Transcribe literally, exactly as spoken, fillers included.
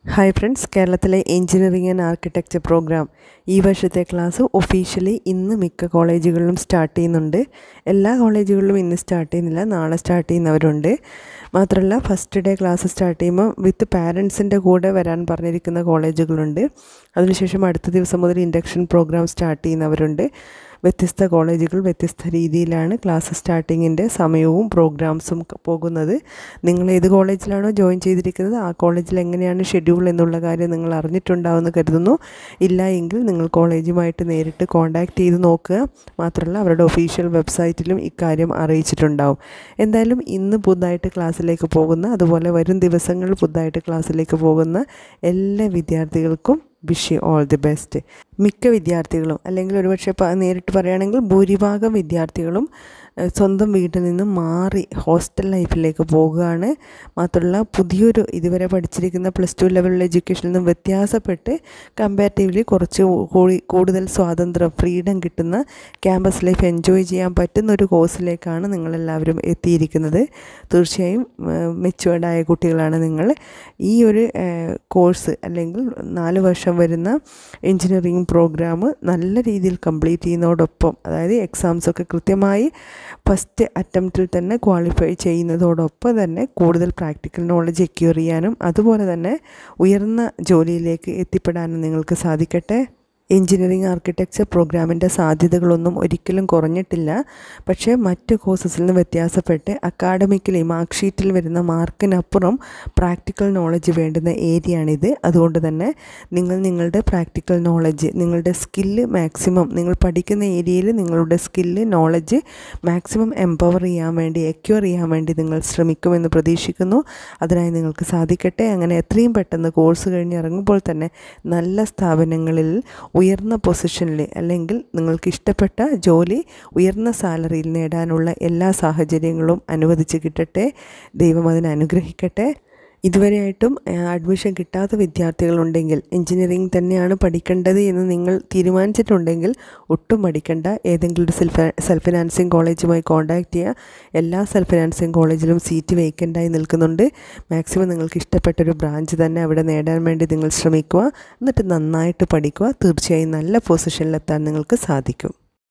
Hi friends, കേരളത്തിലെ engineering and architecture programme ഈ വർഷത്തെ ക്ലാസ് ഒഫീഷ്യലി ഇന്ന് മിക്ക കോളേജുകളിലും സ്റ്റാർട്ട് ചെയ്യുന്നുണ്ട്. എല്ലാ കോളേജുകളിലും ഇന്ന് സ്റ്റാർട്ട് ചെയ്യുന്നില്ല, നാളെ സ്റ്റാർട്ട് ചെയ്യുന്നവരുണ്ട്. മാത്രമല്ല ഫസ്റ്റ് ഡേ ക്ലാസ് സ്റ്റാർട്ട് ചെയ്യുമ്പോൾ വിത്ത് പാരൻസിൻ്റെ കൂടെ വരാൻ പറഞ്ഞിരിക്കുന്ന കോളേജുകളുണ്ട്. അതിനുശേഷം അടുത്ത ദിവസം മുതൽ ഇൻഡക്ഷൻ പ്രോഗ്രാം സ്റ്റാർട്ട് ചെയ്യുന്നവരുണ്ട്. വ്യത്യസ്ത കോളേജുകൾ വ്യത്യസ്ത രീതിയിലാണ് ക്ലാസ് സ്റ്റാർട്ടിങ്ങിൻ്റെ സമയവും പ്രോഗ്രാംസും പോകുന്നത്. നിങ്ങൾ ഏത് കോളേജിലാണോ ജോയിൻ ചെയ്തിരിക്കുന്നത് ആ കോളേജിൽ എങ്ങനെയാണ് ഷെഡ്യൂൾ എന്നുള്ള കാര്യം നിങ്ങൾ അറിഞ്ഞിട്ടുണ്ടാവുമെന്ന് കരുതുന്നു. ഇല്ല എങ്കിൽ നിങ്ങൾ കോളേജുമായിട്ട് നേരിട്ട് കോൺടാക്റ്റ് ചെയ്ത് നോക്കുക. മാത്രമല്ല അവരുടെ ഒഫീഷ്യൽ വെബ്സൈറ്റിലും ഇക്കാര്യം അറിയിച്ചിട്ടുണ്ടാവും. എന്തായാലും ഇന്ന് പുതുതായിട്ട് ക്ലാസ്സിലേക്ക് പോകുന്ന, അതുപോലെ വരും ദിവസങ്ങളിൽ പുതുതായിട്ട് ക്ലാസ്സിലേക്ക് പോകുന്ന എല്ലാ വിദ്യാർത്ഥികൾക്കും wish you all the best. മിക്ക വിദ്യാർത്ഥികളും, അല്ലെങ്കിൽ ഒരുപക്ഷെ നേരിട്ട് പറയുകയാണെങ്കിൽ ഭൂരിഭാഗം വിദ്യാർത്ഥികളും സ്വന്തം വീട്ടിൽ നിന്ന് മാറി ഹോസ്റ്റൽ ലൈഫിലേക്ക് പോകുകയാണ്. മാത്രമല്ല പുതിയൊരു ഇതുവരെ പഠിച്ചിരിക്കുന്ന പ്ലസ് ടു ലെവൽ എഡ്യൂക്കേഷനിൽ നിന്നും വ്യത്യാസപ്പെട്ട് കമ്പാരിറ്റീവ്ലി കുറച്ച് കൂടുതൽ സ്വാതന്ത്ര്യം, ഫ്രീഡം കിട്ടുന്ന ക്യാമ്പസ് ലൈഫ് എൻജോയ് ചെയ്യാൻ പറ്റുന്ന ഒരു കോഴ്സിലേക്കാണ് നിങ്ങളെല്ലാവരും എത്തിയിരിക്കുന്നത്. തീർച്ചയായും മെച്ചുവേർഡായ കുട്ടികളാണ് നിങ്ങൾ. ഈ ഒരു കോഴ്സ് അല്ലെങ്കിൽ നാല് വർഷം വരുന്ന എഞ്ചിനീയറിംഗ് പ്രോഗ്രാം നല്ല രീതിയിൽ കംപ്ലീറ്റ് ചെയ്യുന്നതോടൊപ്പം, അതായത് എക്സാംസൊക്കെ കൃത്യമായി ഫസ്റ്റ് അറ്റംപ്റ്റിൽ തന്നെ ക്വാളിഫൈ ചെയ്യുന്നതോടൊപ്പം തന്നെ കൂടുതൽ പ്രാക്ടിക്കൽ നോളജ് അക്വയർ ചെയ്യാനും അതുപോലെ തന്നെ ഉയർന്ന ജോലിയിലേക്ക് എത്തിപ്പെടാനും നിങ്ങൾക്ക് സാധിക്കട്ടെ. എഞ്ചിനീയറിംഗ് ആർക്കിടെക്ചർ പ്രോഗ്രാമിൻ്റെ സാധ്യതകളൊന്നും ഒരിക്കലും കുറഞ്ഞിട്ടില്ല. പക്ഷേ മറ്റ് കോഴ്സസിൽ നിന്ന് വ്യത്യാസപ്പെട്ട് അക്കാഡമിക്കലി മാർക്ക് ഷീറ്റിൽ വരുന്ന മാർക്കിനപ്പുറം പ്രാക്ടിക്കൽ നോളജ് വേണ്ടുന്ന ഏരിയയാണിത്. അതുകൊണ്ട് തന്നെ നിങ്ങൾ നിങ്ങളുടെ പ്രാക്ടിക്കൽ നോളജ്, നിങ്ങളുടെ സ്കില്ല് മാക്സിമം, നിങ്ങൾ പഠിക്കുന്ന ഏരിയയിൽ നിങ്ങളുടെ സ്കില്ല് നോളജ് മാക്സിമം എംപവർ ചെയ്യാൻ വേണ്ടി, അക്വയർ ചെയ്യാൻ വേണ്ടി നിങ്ങൾ ശ്രമിക്കുമെന്ന് പ്രതീക്ഷിക്കുന്നു. അതിനായി നിങ്ങൾക്ക് സാധിക്കട്ടെ. അങ്ങനെ എത്രയും പെട്ടെന്ന് കോഴ്സ് കഴിഞ്ഞ് ഇറങ്ങുമ്പോൾ തന്നെ നല്ല സ്ഥാപനങ്ങളിൽ ഉയർന്ന പൊസിഷനിൽ, അല്ലെങ്കിൽ നിങ്ങൾക്ക് ഇഷ്ടപ്പെട്ട ജോലി ഉയർന്ന സാലറിയിൽ നേടാനുള്ള എല്ലാ സാഹചര്യങ്ങളും അനുവദിച്ച് കിട്ടട്ടെ. ദൈവം അതിനെ അനുഗ്രഹിക്കട്ടെ. ഇതുവരെയായിട്ടും അഡ്മിഷൻ കിട്ടാത്ത വിദ്യാർത്ഥികളുണ്ടെങ്കിൽ, എഞ്ചിനീയറിംഗ് തന്നെയാണ് പഠിക്കേണ്ടത് എന്ന് നിങ്ങൾ തീരുമാനിച്ചിട്ടുണ്ടെങ്കിൽ ഒട്ടും പഠിക്കേണ്ട. ഏതെങ്കിലും ഒരു സെൽഫ് സെൽഫ് ഫിനാൻസിങ് കോളേജുമായി കോൺടാക്റ്റ് ചെയ്യുക. എല്ലാ സെൽഫ് ഫിനാൻസിങ് കോളേജിലും സീറ്റ് വേക്കൻ്റായി നിൽക്കുന്നുണ്ട്. മാക്സിമം നിങ്ങൾക്ക് ഇഷ്ടപ്പെട്ടൊരു ബ്രാഞ്ച് തന്നെ അവിടെ നേടാൻ വേണ്ടി നിങ്ങൾ ശ്രമിക്കുക. എന്നിട്ട് നന്നായിട്ട് പഠിക്കുക. തീർച്ചയായും നല്ല പൊസിഷനിലെത്താൻ നിങ്ങൾക്ക് സാധിക്കും.